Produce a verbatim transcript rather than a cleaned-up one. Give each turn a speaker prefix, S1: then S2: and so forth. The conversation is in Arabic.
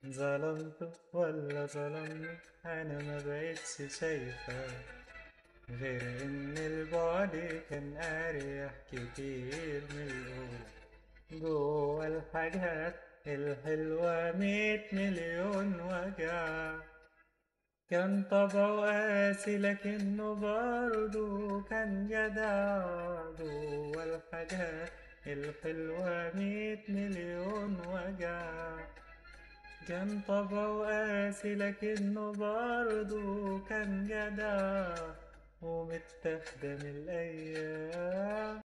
S1: ظلمته ولا ظلمني، انا ما بقتش شايفة غير ان البعد كان اريح كتير من القرب. جوا الحاجات الحلوة ميت مليون وجع، كان طبعه قاسي لكنه برضه كان جدع. جوا الحاجات الحلوة ميت مليون وجع، كان طبعه قاسي لكنه برضه كان جدع، ومتاخدة من الأيام.